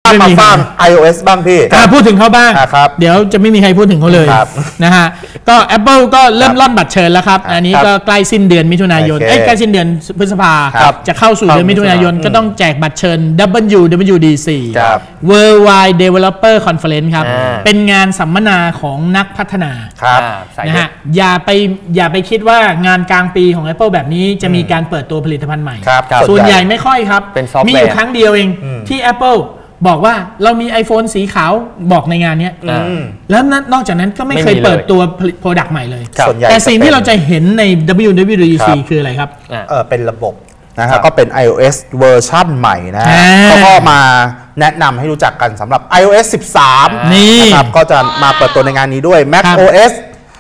ข้ามมาฟัง iOS บ้างพี่พูดถึงเขาบ้างเดี๋ยวจะไม่มีใครพูดถึงเขาเลยนะฮะก็ Apple ก็เริ่มล่อนบัตรเชิญแล้วครับอันนี้ก็ใกล้สิ้นเดือนมิถุนายนใกล้สิ้นเดือนพฤษภาจะเข้าสู่เดือนมิถุนายนก็ต้องแจกบัตรเชิญ WWDC Worldwide Developer Conference ครับเป็นงานสัมมนาของนักพัฒนานะฮะอย่าไปคิดว่างานกลางปีของ Apple แบบนี้จะมีการเปิดตัวผลิตภัณฑ์ใหม่ส่วนใหญ่ไม่ค่อยครับมีอยู่ครั้งเดียวเองที่ Apple บอกว่าเรามี iPhone สีขาวบอกในงานนี้แล้วนอกจากนั้นก็ไม่เคยเปิดตัว Product ใหม่เลยแต่สิ่งที่เราจะเห็นใน WWDC คืออะไรครับเป็นระบบนะครับก็เป็น iOS เวอร์ชั่นใหม่นะเขาก็มาแนะนำให้รู้จักกันสำหรับ iOS 13นะครับก็จะมาเปิดตัวในงานนี้ด้วย macOS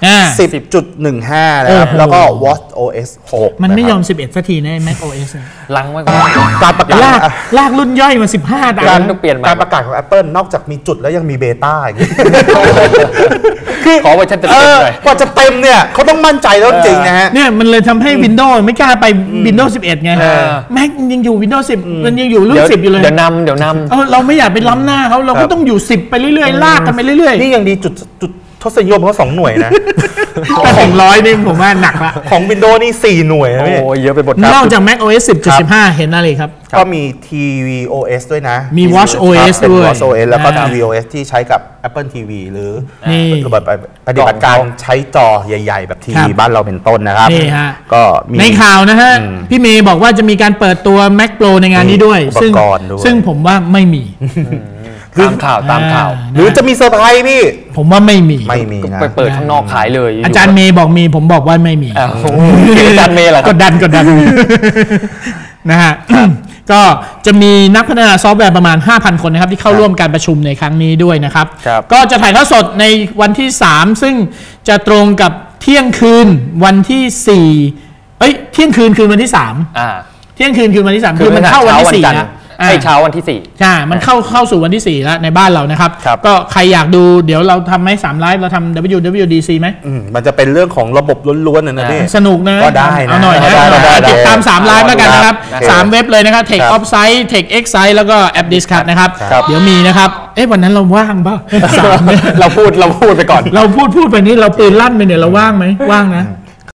10.15 นะครับแล้วก็ watchOS 6 มันไม่ยอม11สักทีนะ macOS ลังไว้ก่อนการประกาศลากรุ่นย่อยมา15 การต้องเปลี่ยนการประกาศของ Apple นอกจากมีจุดแล้วยังมีเบต้าอีกคือขอไว้ชัดเจนเลยกว่าจะเต็มเนี่ยเขาต้องมั่นใจแล้วจริงนะฮะเนี่ยมันเลยทำให้ Windows ไม่กล้าไป Windows 11 ไง Mac ยังอยู่ Windows 10 มันยังอยู่รุ่น10อยู่เลยเดี๋ยวนำเราไม่อยากไปล้ำหน้าเขาเราก็ต้องอยู่10ไปเรื่อยๆลากกันไปเรื่อยๆนี่ยังดีจุดทศนิยมเขา2 หน่วยนะแต่ของ100นี่ผมว่าหนักละของ Windows นี่4 หน่วยนะพี่โอ้เยอะไปหมดนอกจาก macOS 10.15 เห็นอะไรครับก็มี tvOS ด้วยนะมี watchOS ด้วย watchOS แล้วก็ tvOS ที่ใช้กับ Apple TV หรือระบบปฏิบัติการใช้จอใหญ่ๆแบบทีวีบ้านเราเป็นต้นนะครับก็ในข่าวนะฮะพี่เมย์บอกว่าจะมีการเปิดตัว Mac Pro ในงานนี้ด้วยซึ่งผมว่าไม่มีตามข่าวหรือจะมีเซอร์ไพรส์พี่ผมว่าไม่มีนะไปเปิดข้างนอกขายเลยอาจารย์เมย์บอกมีผมบอกว่าไม่มีอาจารย์เมย์เหรอกดดันนะฮะก็จะมีนักพัฒนาซอฟต์แวร์ประมาณ 5,000 คนนะครับที่เข้าร่วมการประชุมในครั้งนี้ด้วยนะครับก็จะถ่ายทอดสดในวันที่3ซึ่งจะตรงกับเที่ยงคืนวันที่4เที่ยงคืนคืนวันที่3เที่ยงคืนคืนวันที่3คือมันเข้าวันที่4นะเช้าวันที่4 ใช่มันเข้าสู่วันที่4แล้วในบ้านเรานะครับก็ใครอยากดูเดี๋ยวเราทำไหม3 ไลฟ์เราทำ WWDC ไหมมันจะเป็นเรื่องของระบบล้วนๆนะพี่สนุกนะก็ได้นะเอาหน่อยนะติดตาม3 ไลฟ์แล้วกันนะครับ3 เว็บเลยนะครับ Tech Offsite Tech Excite แล้วก็ App Discuss นะครับเดี๋ยวมีนะครับวันนั้นเราว่างป่ะเราพูดไปก่อนเราพูดไปนี้เราปืนลั่นไปเนี่ยเราว่างไหมว่างนะ